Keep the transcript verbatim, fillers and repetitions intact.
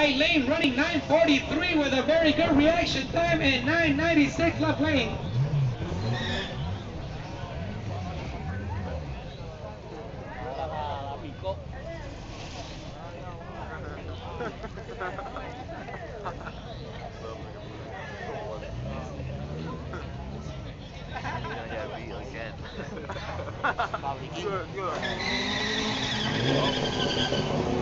right lane, running nine forty-three with a very good reaction time and nine ninety-six left lane. Good, good.